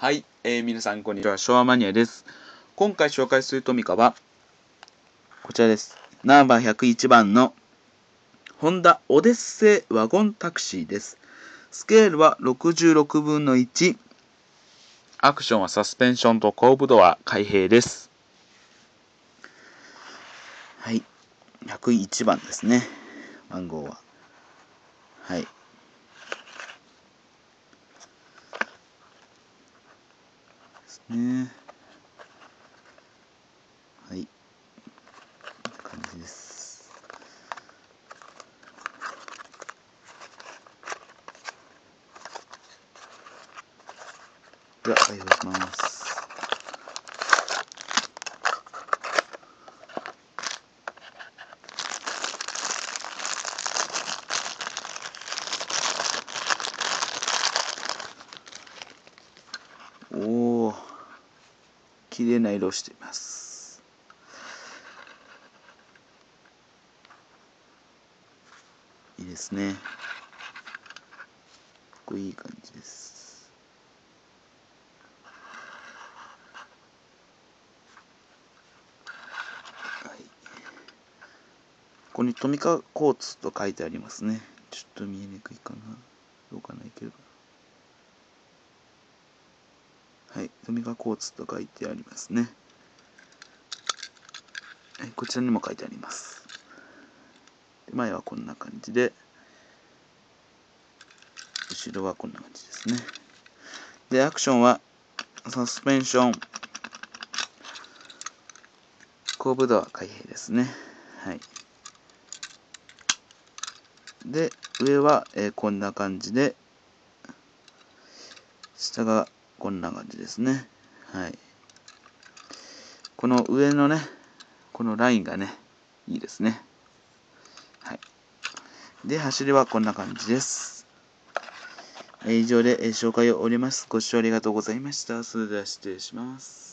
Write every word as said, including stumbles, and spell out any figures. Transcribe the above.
はい、えー、皆さんこんにちは、昭和マニアです。今回紹介するトミカはこちらです。ナンバーひゃくいちばんのホンダオデッセイワゴンタクシーです。スケールはろくじゅうろくぶんのいち、アクションはサスペンションと後部ドア開閉です。はい、ひゃくいちばんですね、番号は。はい、ですね。はい、こんな感じです。では開封します。おお、綺麗な色をしています。いいですね。かっこいい感じです。はい、ここにトミカ交通と書いてありますね。ちょっと見えにくいかな。どうかないけど。はい、トミカ交通と書いてありますね。はい、こちらにも書いてあります。で、前はこんな感じで、後ろはこんな感じですね。で、アクションはサスペンション、後部ドア開閉ですね。はい。で、上は、えー、こんな感じで、下がこんな感じですね。はい。この上のね、このラインがね、いいですね。はい。で、走りはこんな感じです。以上で紹介を終わります。ご視聴ありがとうございました。それでは失礼します。